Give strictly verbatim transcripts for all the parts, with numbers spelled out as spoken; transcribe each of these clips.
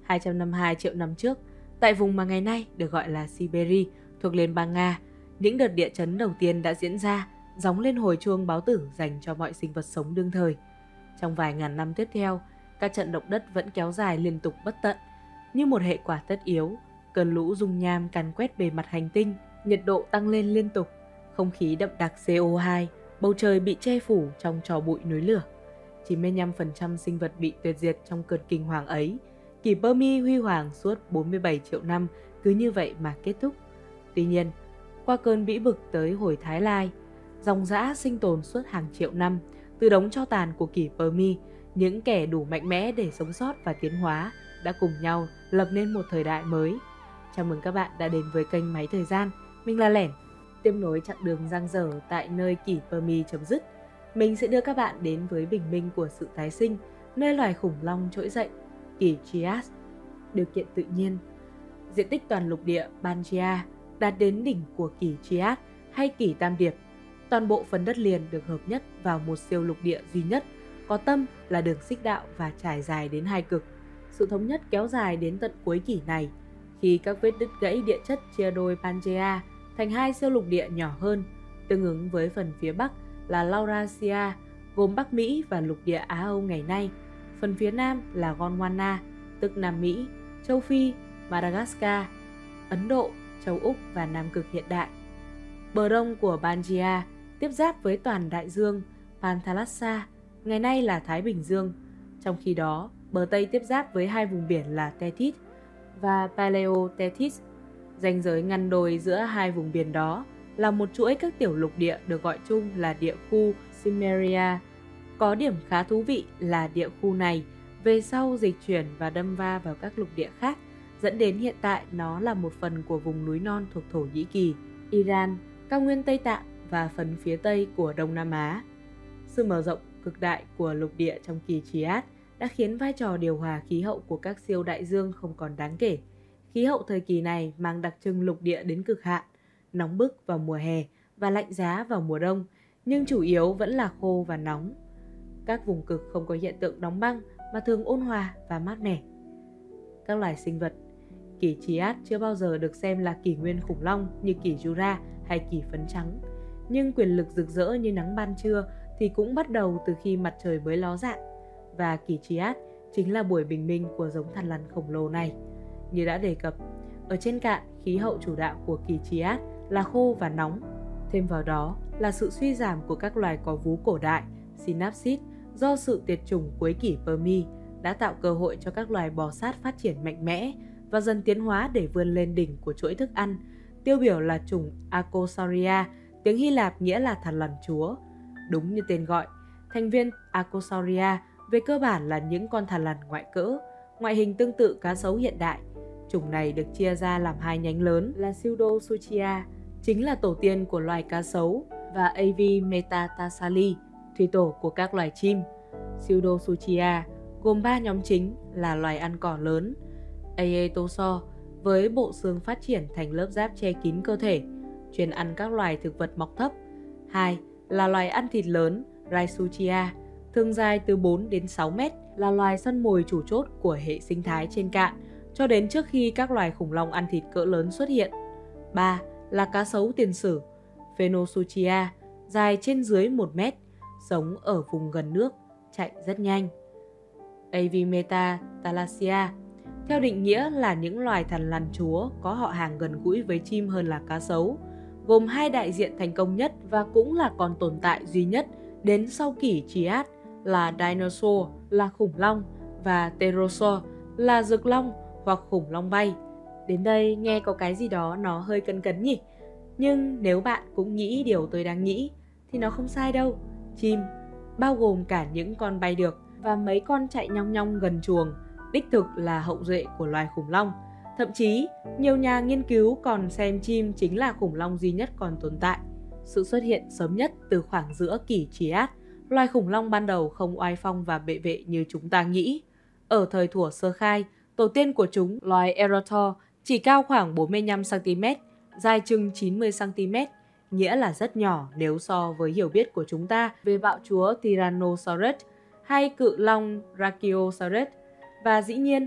hai trăm năm mươi hai triệu năm trước, tại vùng mà ngày nay được gọi là Siberia thuộc Liên bang Nga, những đợt địa chấn đầu tiên đã diễn ra, gióng lên hồi chuông báo tử dành cho mọi sinh vật sống đương thời. Trong vài ngàn năm tiếp theo, các trận động đất vẫn kéo dài liên tục bất tận. Như một hệ quả tất yếu, cơn lũ dung nham càn quét bề mặt hành tinh, nhiệt độ tăng lên liên tục, không khí đậm đặc xê o hai, bầu trời bị che phủ trong tro bụi núi lửa. chín mươi lăm phần trăm sinh vật bị tuyệt diệt trong cơn kinh hoàng ấy. Kỷ Permi huy hoàng suốt bốn mươi bảy triệu năm cứ như vậy mà kết thúc. Tuy nhiên, qua cơn bĩ bực tới hồi Thái Lai, dòng dã sinh tồn suốt hàng triệu năm, từ đống tro tàn của kỷ Permi, những kẻ đủ mạnh mẽ để sống sót và tiến hóa đã cùng nhau lập nên một thời đại mới. Chào mừng các bạn đã đến với kênh Máy Thời gian. Mình là Lẻn. Tiếp nối chặng đường dang dở tại nơi kỷ Permi chấm dứt, mình sẽ đưa các bạn đến với bình minh của sự tái sinh, nơi loài khủng long trỗi dậy, kỷ Trias. Điều kiện tự nhiên, diện tích toàn lục địa Pangaea đạt đến đỉnh của kỷ Trias hay kỷ Tam Điệp. Toàn bộ phần đất liền được hợp nhất vào một siêu lục địa duy nhất, có tâm là đường xích đạo và trải dài đến hai cực. Sự thống nhất kéo dài đến tận cuối kỷ này, khi các vết đứt gãy địa chất chia đôi Pangaea thành hai siêu lục địa nhỏ hơn, tương ứng với phần phía bắc là Laurasia, gồm Bắc Mỹ và lục địa Á Âu ngày nay, phần phía nam là Gondwana, tức Nam Mỹ, châu Phi, Madagascar, Ấn Độ, châu Úc và Nam Cực hiện đại. Bờ đông của Pangaea tiếp giáp với toàn đại dương Panthalassa, ngày nay là Thái Bình Dương. Trong khi đó, bờ tây tiếp giáp với hai vùng biển là Tethys và Paleotethys. Ranh giới ngăn đôi giữa hai vùng biển đó là một chuỗi các tiểu lục địa được gọi chung là địa khu Cimmeria. Có điểm khá thú vị là địa khu này về sau dịch chuyển và đâm va vào các lục địa khác, dẫn đến hiện tại nó là một phần của vùng núi non thuộc Thổ Nhĩ Kỳ, Iran, cao nguyên Tây Tạng và phần phía tây của Đông Nam Á. Sự mở rộng cực đại của lục địa trong kỷ Trias đã khiến vai trò điều hòa khí hậu của các siêu đại dương không còn đáng kể. Khí hậu thời kỳ này mang đặc trưng lục địa đến cực hạn, nóng bức vào mùa hè và lạnh giá vào mùa đông, nhưng chủ yếu vẫn là khô và nóng. Các vùng cực không có hiện tượng đóng băng mà thường ôn hòa và mát mẻ. Các loài sinh vật, kỷ Trias chưa bao giờ được xem là kỷ nguyên khủng long như kỷ Jura hay kỷ phấn trắng, nhưng quyền lực rực rỡ như nắng ban trưa thì cũng bắt đầu từ khi mặt trời mới ló dạng, và kỷ Trias chính là buổi bình minh của giống thằn lằn khổng lồ này. Như đã đề cập, ở trên cạn, khí hậu chủ đạo của kỷ Trias là khô và nóng. Thêm vào đó là sự suy giảm của các loài có vú cổ đại, Synapsid, do sự tuyệt chủng cuối kỷ Permi đã tạo cơ hội cho các loài bò sát phát triển mạnh mẽ và dần tiến hóa để vươn lên đỉnh của chuỗi thức ăn. Tiêu biểu là chủng Acosauria, tiếng Hy Lạp nghĩa là thằn lằn chúa. Đúng như tên gọi, thành viên Acosauria về cơ bản là những con thằn lằn ngoại cỡ, ngoại hình tương tự cá sấu hiện đại. Chủng này được chia ra làm hai nhánh lớn là Pseudosuchia, chính là tổ tiên của loài cá sấu, và Avimetatarsalia, thủy tổ của các loài chim. Pseudosuchia gồm ba nhóm chính là loài ăn cỏ lớn, Aetosaur, với bộ xương phát triển thành lớp giáp che kín cơ thể, chuyên ăn các loài thực vật mọc thấp. Hai là loài ăn thịt lớn, Rhizochia, thường dài từ bốn đến sáu mét, là loài săn mồi chủ chốt của hệ sinh thái trên cạn, cho đến trước khi các loài khủng long ăn thịt cỡ lớn xuất hiện. Ba là cá sấu tiền sử, Phenosuchia, dài trên dưới một mét, sống ở vùng gần nước, chạy rất nhanh. Avimetatarsalia, theo định nghĩa là những loài thằn lằn chúa có họ hàng gần gũi với chim hơn là cá sấu, gồm hai đại diện thành công nhất và cũng là còn tồn tại duy nhất đến sau kỷ Trias là Dinosaur, là khủng long, và Pterosaur là rực long hoặc khủng long bay. Đến đây nghe có cái gì đó nó hơi cấn cấn nhỉ? Nhưng nếu bạn cũng nghĩ điều tôi đang nghĩ thì nó không sai đâu. Chim, bao gồm cả những con bay được và mấy con chạy nhong nhong gần chuồng, đích thực là hậu duệ của loài khủng long. Thậm chí, nhiều nhà nghiên cứu còn xem chim chính là khủng long duy nhất còn tồn tại. Sự xuất hiện sớm nhất từ khoảng giữa kỷ Trias, loài khủng long ban đầu không oai phong và bệ vệ như chúng ta nghĩ. Ở thời thuở sơ khai, tổ tiên của chúng, loài Erotor, chỉ cao khoảng bốn mươi lăm xăng ti mét, dài chừng chín mươi xăng ti mét, nghĩa là rất nhỏ nếu so với hiểu biết của chúng ta về bạo chúa Tyrannosaurus hay cự long Brachiosaurus. Và dĩ nhiên,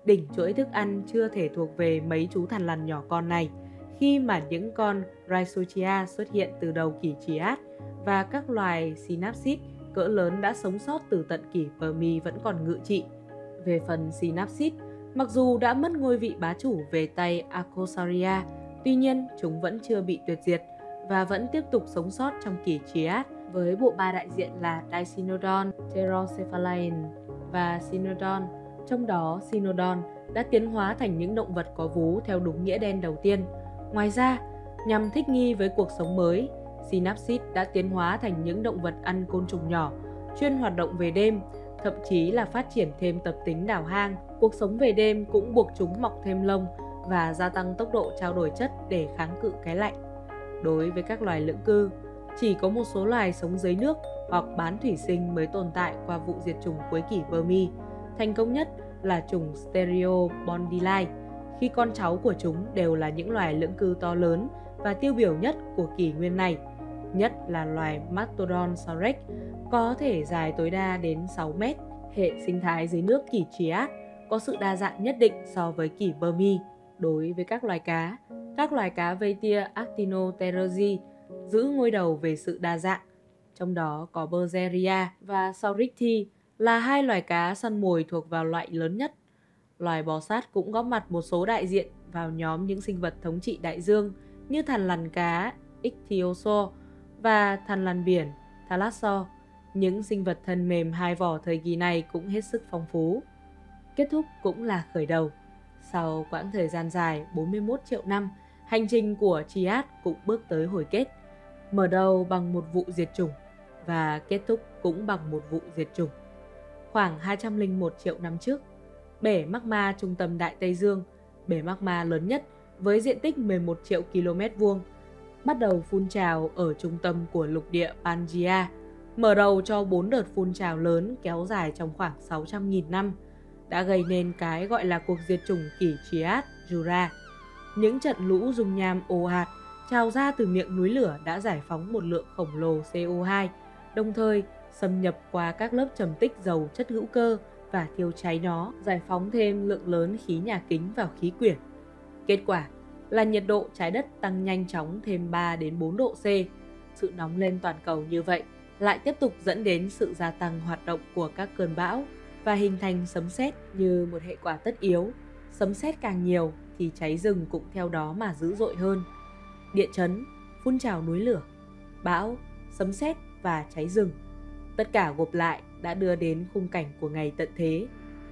Đỉnh chuỗi thức ăn chưa thể thuộc về mấy chú thằn lằn nhỏ con này, khi mà những con Rhizochia xuất hiện từ đầu kỷ Trias và các loài Synapsid cỡ lớn đã sống sót từ tận kỷ Permi vẫn còn ngự trị. Về phần Synapsid, mặc dù đã mất ngôi vị bá chủ về tay Archosaria, tuy nhiên chúng vẫn chưa bị tuyệt diệt và vẫn tiếp tục sống sót trong kỷ Trias với bộ ba đại diện là Dicynodon, Pterocephalaen và Cynodon. Trong đó, Cynodon đã tiến hóa thành những động vật có vú theo đúng nghĩa đen đầu tiên. Ngoài ra, nhằm thích nghi với cuộc sống mới, Synapsid đã tiến hóa thành những động vật ăn côn trùng nhỏ, chuyên hoạt động về đêm, thậm chí là phát triển thêm tập tính đào hang. Cuộc sống về đêm cũng buộc chúng mọc thêm lông và gia tăng tốc độ trao đổi chất để kháng cự cái lạnh. Đối với các loài lưỡng cư, chỉ có một số loài sống dưới nước hoặc bán thủy sinh mới tồn tại qua vụ diệt chủng cuối kỷ Permi. Thành công nhất là chủng Stereobondili, khi con cháu của chúng đều là những loài lưỡng cư to lớn và tiêu biểu nhất của kỷ nguyên này, nhất là loài Mastodon saurex có thể dài tối đa đến sáu mét. Hệ sinh thái dưới nước kỷ Trias có sự đa dạng nhất định so với kỷ Permi. Đối với các loài cá, các loài cá vây tia Actinopterygii giữ ngôi đầu về sự đa dạng, trong đó có Bergeria và Saurischia là hai loài cá săn mồi thuộc vào loại lớn nhất. Loài bò sát cũng góp mặt một số đại diện vào nhóm những sinh vật thống trị đại dương như thằn lằn cá Ichthyosaur và thằn lằn biển Thalassaur. Những sinh vật thân mềm hai vỏ thời kỳ này cũng hết sức phong phú. Kết thúc cũng là khởi đầu. Sau quãng thời gian dài bốn mươi mốt triệu năm, hành trình của Trias cũng bước tới hồi kết. Mở đầu bằng một vụ diệt chủng và kết thúc cũng bằng một vụ diệt chủng. Khoảng hai trăm lẻ một triệu năm trước, bể magma trung tâm Đại Tây Dương, bể magma lớn nhất với diện tích mười một triệu ki lô mét vuông, bắt đầu phun trào ở trung tâm của lục địa Pangaea, mở đầu cho bốn đợt phun trào lớn kéo dài trong khoảng sáu trăm nghìn năm, đã gây nên cái gọi là cuộc diệt chủng kỷ Trias Jura. Những trận lũ dung nham ồ ạt trào ra từ miệng núi lửa đã giải phóng một lượng khổng lồ xê o hai, đồng thời xâm nhập qua các lớp trầm tích dầu chất hữu cơ và thiêu cháy nó, giải phóng thêm lượng lớn khí nhà kính vào khí quyển. Kết quả là nhiệt độ trái đất tăng nhanh chóng thêm ba đến bốn độ C. Sự nóng lên toàn cầu như vậy lại tiếp tục dẫn đến sự gia tăng hoạt động của các cơn bão và hình thành sấm sét như một hệ quả tất yếu. Sấm sét càng nhiều thì cháy rừng cũng theo đó mà dữ dội hơn. Địa chấn, phun trào núi lửa, bão, sấm sét và cháy rừng, tất cả gộp lại đã đưa đến khung cảnh của ngày tận thế.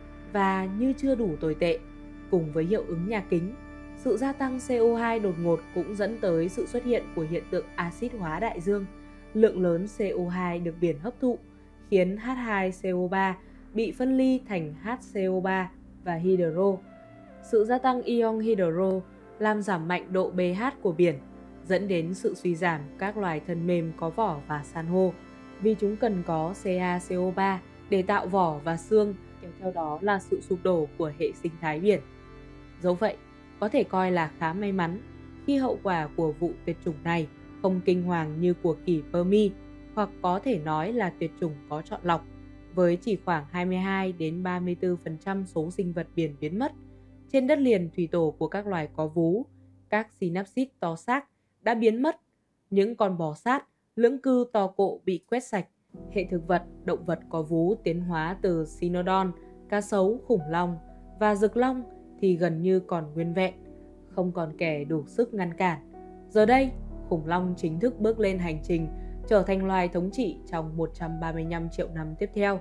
Và như chưa đủ tồi tệ, cùng với hiệu ứng nhà kính, sự gia tăng xê o hai đột ngột cũng dẫn tới sự xuất hiện của hiện tượng axit hóa đại dương. Lượng lớn xê o hai được biển hấp thụ, khiến H hai C O ba bị phân ly thành H C O ba và hydro. Sự gia tăng ion hydro làm giảm mạnh độ pH của biển, dẫn đến sự suy giảm các loài thân mềm có vỏ và san hô, vì chúng cần có Ca C O ba để tạo vỏ và xương, kéo theo đó là sự sụp đổ của hệ sinh thái biển. Dẫu vậy, có thể coi là khá may mắn khi hậu quả của vụ tuyệt chủng này không kinh hoàng như của kỷ Permi, hoặc có thể nói là tuyệt chủng có chọn lọc, với chỉ khoảng hai mươi hai đến ba mươi tư phần trăm số sinh vật biển biến mất. Trên đất liền thủy tổ của các loài có vú, các synapsid to xác đã biến mất, những con bò sát, lưỡng cư to cộ bị quét sạch. Hệ thực vật, động vật có vú tiến hóa từ Cynodon, cá sấu, khủng long và rực long thì gần như còn nguyên vẹn, không còn kẻ đủ sức ngăn cản. Giờ đây, khủng long chính thức bước lên hành trình trở thành loài thống trị trong một trăm ba mươi lăm triệu năm tiếp theo.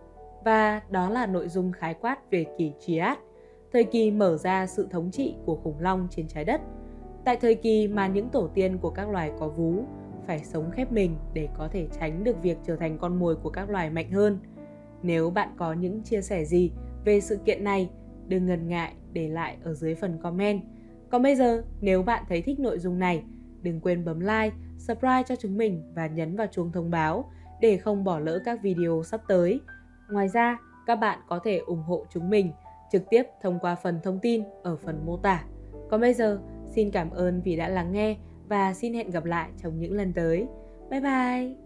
Và đó là nội dung khái quát về kỷ Trias, thời kỳ mở ra sự thống trị của khủng long trên trái đất. Tại thời kỳ mà những tổ tiên của các loài có vú phải sống khép mình để có thể tránh được việc trở thành con mồi của các loài mạnh hơn. Nếu bạn có những chia sẻ gì về sự kiện này, đừng ngần ngại để lại ở dưới phần comment. Còn bây giờ, nếu bạn thấy thích nội dung này, đừng quên bấm like, subscribe cho chúng mình và nhấn vào chuông thông báo để không bỏ lỡ các video sắp tới. Ngoài ra, các bạn có thể ủng hộ chúng mình trực tiếp thông qua phần thông tin ở phần mô tả. Còn bây giờ, xin cảm ơn vì đã lắng nghe và xin hẹn gặp lại trong những lần tới. Bye bye!